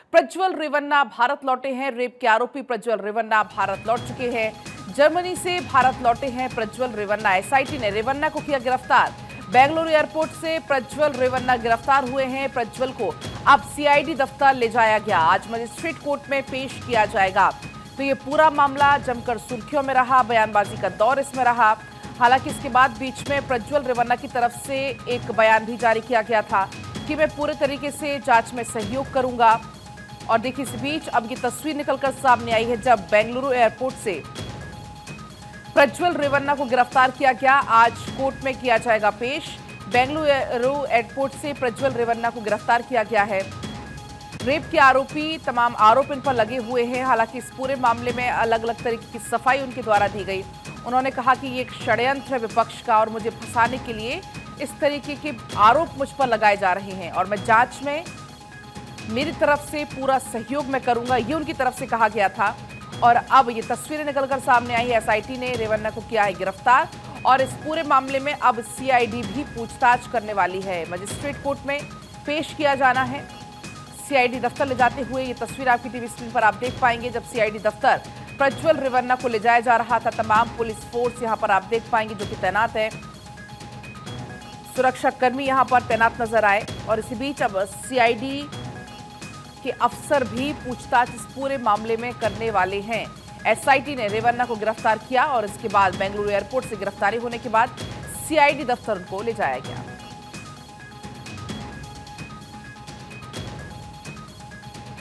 प्रज्वल रेवन्ना भारत लौटे हैं। रेप के आरोपी प्रज्वल रेवन्ना भारत लौट चुके हैं। जर्मनी से भारत लौटे हैं प्रज्वल रेवन्ना। एसआईटी ने रेवन्ना को किया गिरफ्तार। बेंगलुरु एयरपोर्ट से प्रज्वल रेवन्ना गिरफ्तार हुए हैं। प्रज्वल को अब सीआईडी दफ्तर ले जाया गया। आज मजिस्ट्रेट कोर्ट में पेश किया जाएगा। तो ये पूरा मामला जमकर सुर्खियों में रहा, बयानबाजी का दौर इसमें रहा। हालांकि इसके बाद बीच में प्रज्वल रेवन्ना की तरफ से एक बयान भी जारी किया गया था कि मैं पूरे तरीके से जांच में सहयोग करूंगा। और देखिए, इस बीच अब ये तस्वीर निकलकर सामने आई है जब बेंगलुरु एयरपोर्ट से प्रज्वल रेवन्ना को गिरफ्तार किया गया। आज कोर्ट में किया जाएगा पेश। बेंगलुरु एयरपोर्ट से प्रज्वल रेवन्ना को गिरफ्तार किया गया है। रेप के आरोपी, तमाम आरोप इन पर लगे हुए हैं। हालांकि इस पूरे मामले में अलग अलग तरीके की सफाई उनके द्वारा दी गई। उन्होंने कहा कि ये एक षड्यंत्र है विपक्ष का और मुझे फंसाने के लिए इस तरीके के आरोप मुझ पर लगाए जा रहे हैं और मैं जांच में मेरी तरफ से पूरा सहयोग मैं करूंगा, ये उनकी तरफ से कहा गया था। और अब ये तस्वीरें निकलकर सामने आई है। एसआईटी ने रेवन्ना को किया है गिरफ्तार और इस पूरे मामले में अब सीआईडी भी पूछताछ करने वाली है। मजिस्ट्रेट कोर्ट में पेश किया जाना है। सीआईडी दफ्तर ले जाते हुए ये तस्वीर आपकी टीवी स्क्रीन पर आप देख पाएंगे जब सीआईडी दफ्तर प्रज्वल रेवन्ना को ले जाया जा रहा था। तमाम पुलिस फोर्स यहां पर आप देख पाएंगे जो कि तैनात है। सुरक्षा कर्मी यहां पर तैनात नजर आए और इसी बीच अब सीआईडी के अफसर भी पूछताछ इस पूरे मामले में करने वाले हैं। एसआईटी ने रेवन्ना को गिरफ्तार किया और इसके बाद बेंगलुरु एयरपोर्ट से गिरफ्तारी होने के बाद सीआईडी दफ्तर उनको ले जाया गया।